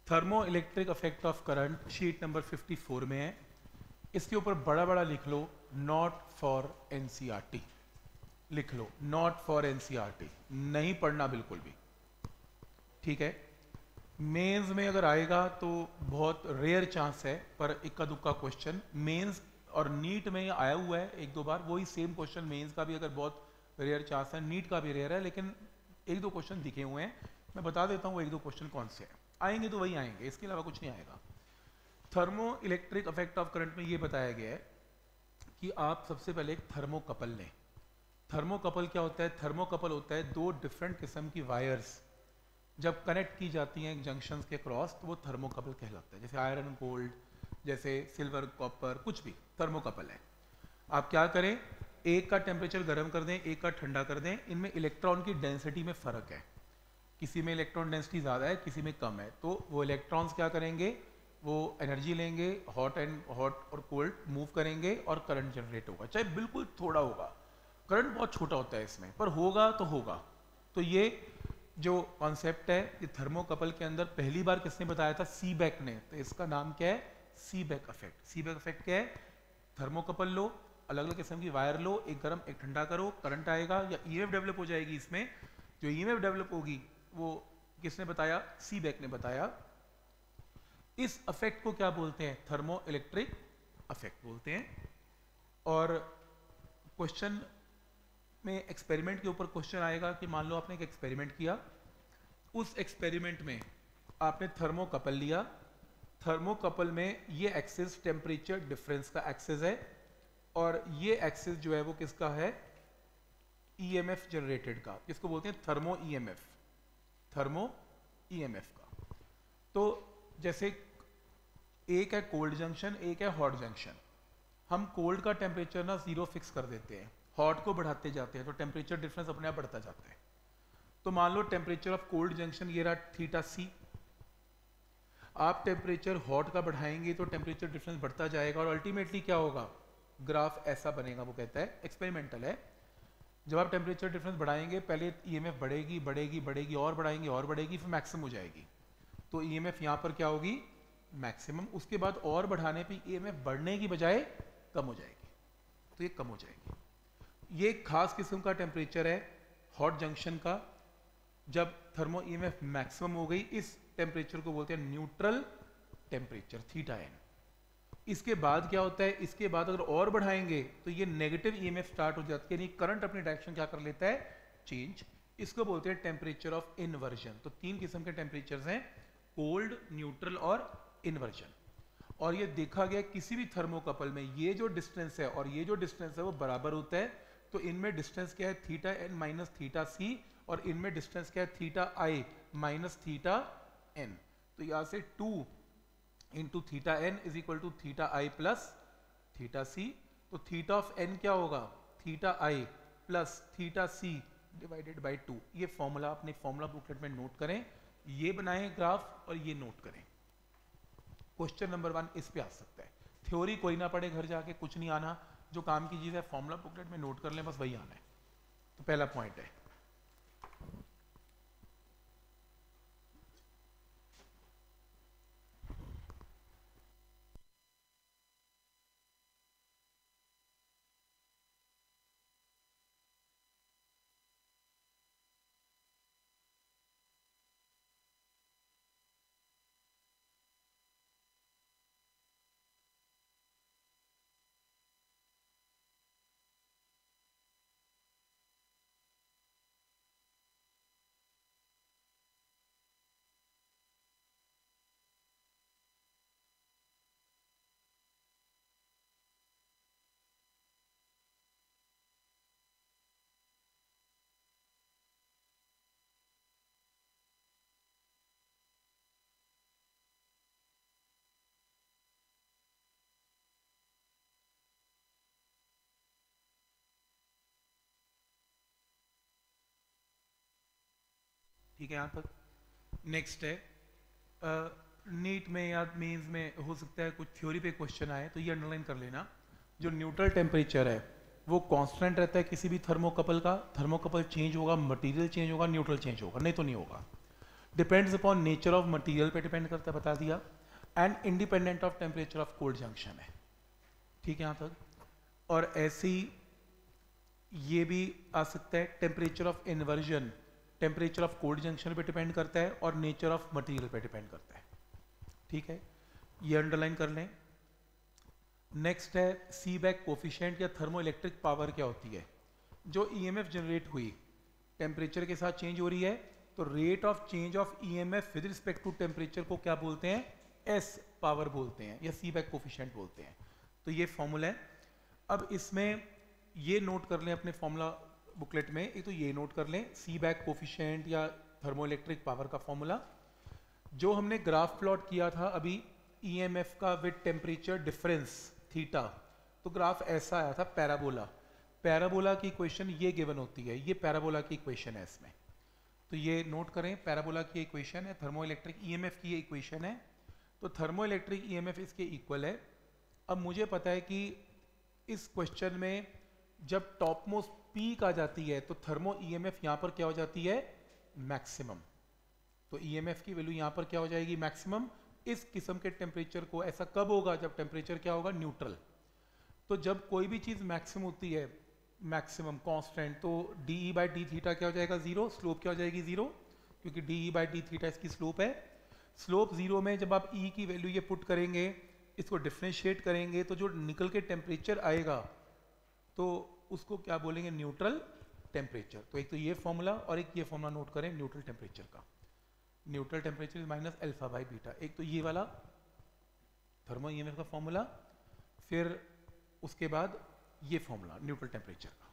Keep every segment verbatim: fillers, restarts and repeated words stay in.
Thermo electric effect of current sheet number fifty four में है। इसके ऊपर बड़ा बड़ा लिख लो नॉट फॉर एनसीईआरटी, लिख लो नॉट फॉर एनसीईआरटी, नहीं पढ़ना बिल्कुल भी, ठीक है। मेंस में अगर आएगा तो बहुत रेयर चांस है, पर इक्का दुक्का क्वेश्चन मेंस और नीट में आया हुआ है एक दो बार, वही सेम क्वेश्चन मेंस का भी अगर बहुत रेयर चांस है, नीट का भी रेयर है, लेकिन एक दो क्वेश्चन दिखे हुए हैं। मैं बता देता हूँ वो एक दो क्वेश्चन कौन से हैं, आएंगे तो वही आएंगे, इसके अलावा कुछ नहीं आएगा। Thermo electric effect of current में ये बताया गया है कि आप सबसे पहले एक थर्मोकपल लें। थर्मोकपल क्या होता है? थर्मोकपल होता है दो डिफरेंट किस्म की वायर्स जब कनेक्ट की जाती हैं जंक्शंस के क्रॉस, तो वो थर्मोकपल कहलाता है। जैसे आयरन गोल्ड, जैसे सिल्वर कॉपर, कुछ भी थर्मोकपल है। आप क्या करें, एक का टेम्परेचर गर्म कर दें, एक का ठंडा कर दें, इनमें इलेक्ट्रॉन की डेंसिटी में फ़र्क है, किसी में इलेक्ट्रॉन डेंसिटी ज़्यादा है, किसी में कम है। तो वो इलेक्ट्रॉन्स क्या करेंगे, वो एनर्जी लेंगे, हॉट एंड हॉट और कोल्ड मूव करेंगे और करंट जनरेट होगा, चाहे बिल्कुल थोड़ा होगा, करंट बहुत छोटा होता है इसमें, पर होगा तो होगा। तो ये जो कॉन्सेप्ट है, ये थर्मोकपल के अंदर पहली बार किसने बताया था? सीबेक ने। तो इसका नाम क्या है? Seebeck effect. सीबेक इफेक्ट क्या है? थर्मोकपल लो, अलग अलग किस्म की वायर लो, एक गर्म एक ठंडा करो, करंट आएगा या ईएमएफ डेवलप हो जाएगी। इसमें जो ईएमएफ डेवलप होगी वो किसने बताया? सीबेक ने बताया। इस इफेक्ट को क्या बोलते हैं? थर्मो इलेक्ट्रिक इफेक्ट बोलते हैं। और क्वेश्चन में एक्सपेरिमेंट के ऊपर क्वेश्चन आएगा कि मान लो आपने एक एक्सपेरिमेंट किया, उस एक्सपेरिमेंट में आपने थर्मोकपल लिया, थर्मोकपल में ये एक्सिस टेम्परेचर डिफरेंस का एक्सिस है और ये एक्सिस जो है वो किसका है? ईएमएफ जनरेटेड का, किसको बोलते हैं? थर्मो ईएमएफ, थर्मो ईएमएफ का। तो जैसे एक है कोल्ड जंक्शन, एक है हॉट जंक्शन। हम कोल्ड का टेम्परेचर ना जीरो फिक्स कर देते हैं, हॉट को बढ़ाते जाते हैं, तो टेम्परेचर डिफरेंस अपने आप बढ़ता जाता है। तो मान लो टेम्परेचर ऑफ कोल्ड जंक्शन ये रहा थीटा सी, आप टेम्परेचर हॉट का बढ़ाएंगे तो टेम्परेचर डिफरेंस बढ़ता जाएगा और अल्टीमेटली क्या होगा? ग्राफ ऐसा बनेगा। वो कहता है एक्सपेरिमेंटल है, जब आप टेम्परेचर डिफरेंस बढ़ाएंगे पहले ईएमएफ बढ़ेगी बढ़ेगी बढ़ेगी और बढ़ाएंगे और बढ़ेगी, फिर मैक्सिमम हो जाएगी। तो ईएमएफ यहाँ पर क्या होगी? मैक्सिमम। उसके बाद और बढ़ाने पे ईएमएफ बढ़ने की बजाय कम हो जाएगी, तो ये कम हो जाएगी। ये खास किस्म का टेम्परेचर है हॉट जंक्शन का, जब थर्मो ईएमएफ मैक्सिमम हो गई, इस टेम्परेचर को बोलते हैं न्यूट्रल टेम्परेचर, थीटा एन। इसके बाद क्या होता है? इसके बाद अगर और बढ़ाएंगे तो ये नेगेटिव ईएमएफ स्टार्ट हो जाती है, यानी करंट अपनी डायरेक्शन क्या कर लेता है? चेंज। इसको बोलते हैं टेम्परेचर ऑफ इन्वर्जन। तो तीन किस्म के टेम्परेचर्स हैं, कोल्ड, न्यूट्रल और इन्वर्जन। और ये देखा गया किसी भी थर्मोकपल में ये जो डिस्टेंस है और ये जो डिस्टेंस है वो बराबर होता है। तो इनमें डिस्टेंस क्या है? Theta N minus theta C, और इनमें डिस्टेंस क्या है? Theta I minus theta N. तो यहां से two into theta N is equal to theta I plus theta C. तो थीटा ऑफ एन क्या होगा? Theta I plus theta C divided by two. ये फॉर्मूला अपने फॉर्मूला बुकलेट में note करें, ये बनाएं ग्राफ और ये नोट करें। क्वेश्चन नंबर वन इस पे आ सकता है। थ्योरी कोई ना पढ़े घर जाके, कुछ नहीं आना, जो काम की चीज है फॉर्मूला बुकलेट में नोट कर लें, बस वही आना है। तो पहला पॉइंट है। ठीक है यहाँ तक। नेक्स्ट है, नीट uh, में या मेंस में हो सकता है कुछ थ्योरी पे क्वेश्चन आए, तो ये अंडरलाइन कर लेना। जो न्यूट्रल टेम्परेचर है वो कांस्टेंट रहता है किसी भी थर्मोकपल का। थर्मोकपल चेंज होगा, मटेरियल चेंज होगा, न्यूट्रल चेंज होगा, नहीं तो नहीं होगा। Depends upon nature of material पे डिपेंड करता है, बता दिया, and independent of temperature of cold junction है। ठीक है यहाँ तक। और ऐसे ही ये भी आ सकता है, temperature of inversion temperature of cold junction पे डिपेंड करता है और नेचर ऑफ मटेरियल पे डिपेंड करता है। ठीक है, ये अंडरलाइन कर लें। नेक्स्ट है सीबैक कोफिशिएंट या थर्मो इलेक्ट्रिक पावर क्या होती है। जो ईएमएफ जनरेट हुई टेम्परेचर के साथ चेंज हो रही है, तो rate of change of EMF with respect to temperature को क्या बोलते हैं, एस पावर बोलते हैं या सीबैक कोफिशिएंट बोलते हैं। तो ये फॉर्मूला है। अब इसमें ये नोट कर लें अपने फॉर्मूला बुकलेट में, एक तो ये नोट कर लें सीबैक कोफिशिएंट या थर्मोइलेक्ट्रिक पावर का फॉर्मूला। जो हमने ग्राफ प्लॉट किया था अभी ईएमएफ का विद टेम्परेचर डिफरेंस थीटा, तो ग्राफ ऐसा आया था पैराबोला। पैराबोला की इक्वेशन ये गिवन होती है, ये पैराबोला की इक्वेशन है इसमें, तो ये नोट करें, पैराबोला की इक्वेशन है, थर्मोइलेक्ट्रिक ईएमएफ की ये इक्वेशन है। तो थर्मोइलेक्ट्रिक ईएमएफ इसके इक्वल है। अब मुझे पता है कि इस क्वेश्चन में जब टॉप मोस्ट पीक आ जाती है तो थर्मो ईएमएफ यहां पर क्या हो जाती है, मैक्सिमम। तो ईएमएफ की वैल्यू यहां पर क्या हो जाएगी, मैक्सिमम। इस किस्म के टेम्परेचर को ऐसा कब होगा, जब टेम्परेचर क्या होगा, न्यूट्रल। तो जब कोई भी चीज मैक्सिमम होती है, मैक्सिमम कांस्टेंट, तो D E by D theta क्या हो जाएगा, जीरो। स्लोप क्या हो जाएगी, जीरो, क्योंकि D E by D theta इसकी स्लोप है। स्लोप जीरो में जब आप ई की वैल्यू ये पुट करेंगे, इसको डिफ्रेंशिएट करेंगे, तो जो निकल के टेम्परेचर आएगा तो उसको क्या बोलेंगे, न्यूट्रल टेम्परेचर। तो एक तो ये फॉर्मूला और एक ये फॉर्मूला नोट करें न्यूट्रल टेम्परेचर का। Neutral temperature is minus alpha by beta. एक तो ये वाला थर्मो ईएमएफ का फॉर्मूला, फिर उसके बाद ये फॉर्मूला न्यूट्रल टेम्परेचर का।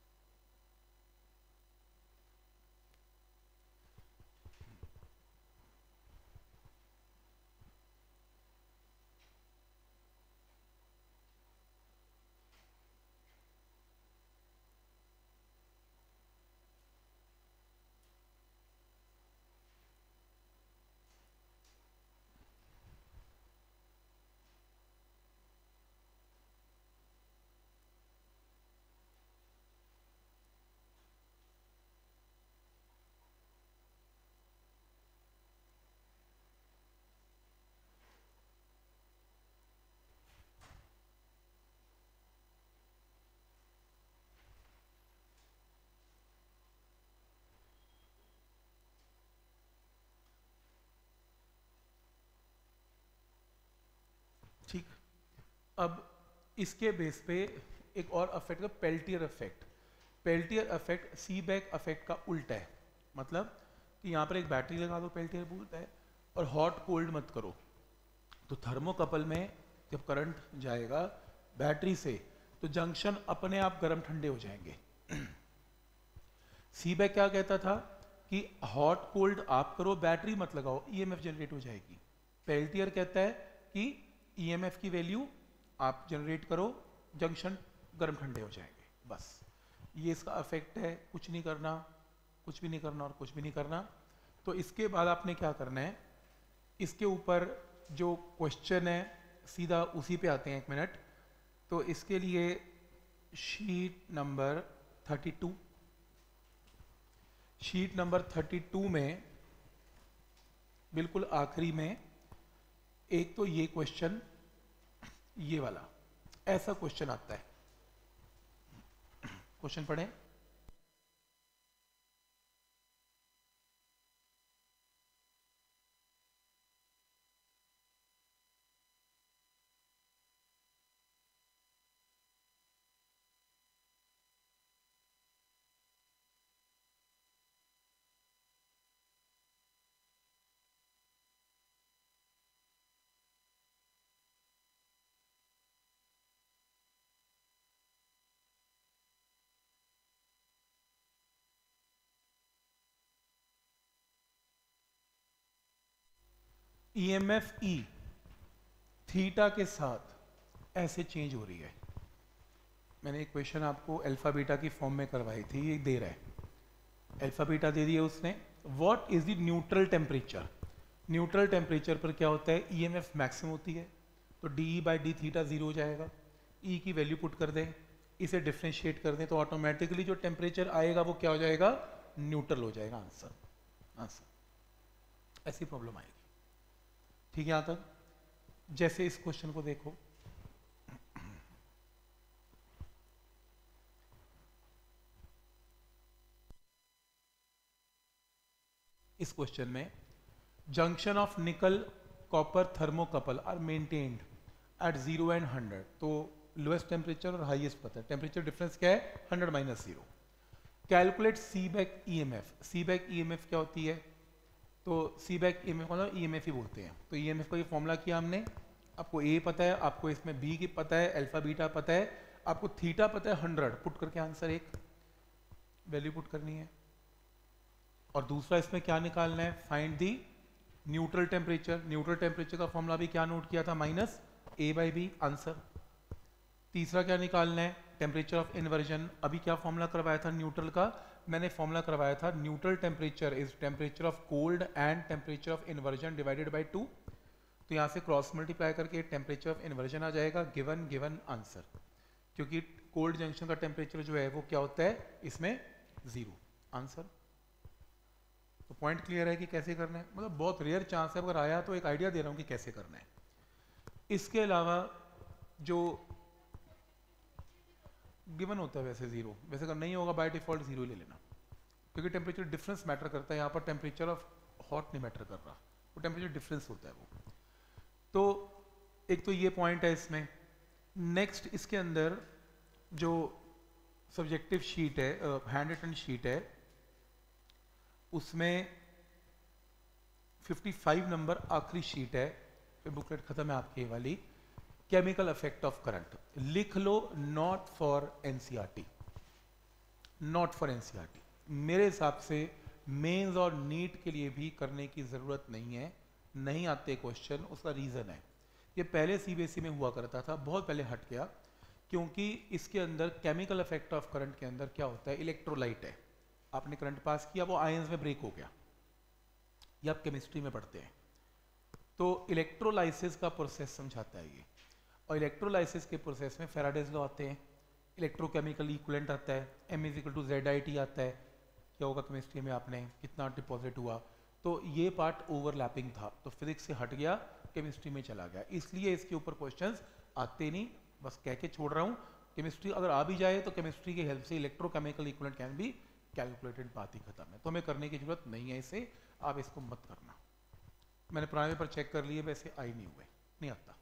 ठीक, अब इसके बेस पे एक और अफेक्ट है Peltier effect. Peltier effect Seebeck effect का उल्टा है। मतलब कि यहाँ पर एक बैटरी लगा दो, पेल्टियर बोलता है, और हॉट कोल्ड मत करो। तो थर्मोकपल में जब करंट जाएगा बैटरी से, तो जंक्शन अपने आप गर्म ठंडे हो जाएंगे। सीबैक क्या कहता था कि हॉट कोल्ड आप करो, बैटरी मत लगाओ, ईएमएफ जनरेट हो जाएगी। पेल्टियर कहता है कि ईएमएफ की वैल्यू आप जनरेट करो, जंक्शन गर्म ठंडे हो जाएंगे। बस ये इसका अफेक्ट है, कुछ नहीं करना, कुछ भी नहीं करना और कुछ भी नहीं करना। तो इसके बाद आपने क्या करना है, इसके ऊपर जो क्वेश्चन है सीधा उसी पे आते हैं, एक मिनट। तो इसके लिए sheet number thirty two, sheet number thirty two में बिल्कुल आखिरी में एक तो ये क्वेश्चन, ये वाला ऐसा क्वेश्चन आता है। क्वेश्चन पढ़ें। ईएमएफ ई थीटा के साथ ऐसे चेंज हो रही है। मैंने एक क्वेश्चन आपको अल्फा बीटा की फॉर्म में करवाई थी, ये दे रहा है, अल्फा बीटा दे दिया उसने। What is the neutral temperature. Neutral temperature पर क्या होता है, ईएमएफ मैक्सिमम होती है, तो D E by D theta zero हो जाएगा। ई की वैल्यू पुट कर दें, इसे डिफ्रेंशिएट कर दें, तो ऑटोमेटिकली जो टेम्परेचर आएगा वो क्या हो जाएगा, न्यूट्रल हो जाएगा। आंसर आंसर ऐसी प्रॉब्लम आएगी। ठीक है, यहां तक। जैसे इस क्वेश्चन को देखो, इस क्वेश्चन में junction of nickel copper thermocouple are maintained at zero and hundred. तो लोएस्ट टेम्परेचर और हाईएस्ट पता है, टेम्परेचर डिफरेंस क्या है, hundred minus zero. Calculate Seebeck E M F. Seebeck E M F क्या होती है, तो Seebeck E M F मतलब ई एम एफ ही बोलते हैं। तो ई एम एफ का ये फॉर्मूला किया हमने, आपको ए पता है, आपको इसमें बी की पता है, अल्फा बीटा पता है, आपको थीटा पता है हंड्रेड, पुट करके आंसर एक वैल्यू पुट करनी है। और दूसरा इसमें क्या निकालना है, find the neutral temperature. Neutral temperature का फॉर्मूला भी क्या नोट किया था, minus A by B, answer. तीसरा क्या निकालना है, टेम्परेचर ऑफ इन्वर्जन। अभी क्या फॉर्मूला करवाया था न्यूट्रल का, मैंने फॉर्मूला करवाया था neutral temperature is temperature of cold and temperature of inversion divided by two. तो यहाँ से क्रॉस मल्टीप्लाई करके टेम्परेचर ऑफ इन्वर्जन आ जाएगा, गिवन गिवन आंसर। क्योंकि कोल्ड जंक्शन का टेम्परेचर जो है वो क्या होता है, इसमें जीरो, आंसर। तो पॉइंट क्लियर है कि कैसे करना है, मतलब बहुत रेयर चांस है, अगर आया तो एक आइडिया दे रहा हूँ कि कैसे करना है। इसके अलावा जो गिवन होता है वैसे जीरो, वैसे अगर नहीं होगा बाय डिफॉल्ट जीरो ले लेना, क्योंकि टेम्परेचर डिफरेंस मैटर करता है। यहाँ पर टेम्परेचर ऑफ हॉट नहीं मैटर कर रहा, वो टेम्परेचर डिफरेंस होता है वो। तो एक तो ये पॉइंट है इसमें। नेक्स्ट इसके अंदर जो सब्जेक्टिव शीट है, हैंड रिटन शीट है, उसमें पचपन नंबर आखिरी शीट है, बुकलेट खत्म है आपकी वाली, केमिकल इफेक्ट ऑफ करंट। लिख लो not for NCERT, not for NCERT. मेरे हिसाब से मेंस और नीट के लिए भी करने की जरूरत नहीं है, नहीं आते क्वेश्चन। उसका रीजन है, ये पहले सीबीएसई में हुआ करता था, बहुत पहले हट गया, क्योंकि इसके अंदर केमिकल इफेक्ट ऑफ करंट के अंदर क्या होता है, इलेक्ट्रोलाइट है, आपने करंट पास किया, वो आयंस में ब्रेक हो गया, ये आप केमिस्ट्री में पढ़ते हैं। तो इलेक्ट्रोलाइसिस का प्रोसेस समझाता है ये, और इलेक्ट्रोलाइसिस के प्रोसेस में फेराडेज लॉ आते हैं, इलेक्ट्रोकेमिकल इक्विवेलेंट आता है, M is equal to Z I T आता है, क्या होगा केमिस्ट्री में आपने, कितना डिपॉजिट हुआ। तो ये पार्ट ओवरलैपिंग था, तो फिजिक्स से हट गया, केमिस्ट्री में चला गया, इसलिए इसके ऊपर क्वेश्चंस आते नहीं, बस कह के छोड़ रहा हूँ। केमिस्ट्री अगर आ भी जाए तो केमिस्ट्री की हेल्प से electrochemical equivalent can be calculated, बात ही खत्म है। तो हमें करने की जरूरत नहीं है इसे, आप इसको मत करना। मैंने पुराने पेपर चेक कर लिए, वैसे आई नहीं हुए, नहीं आता।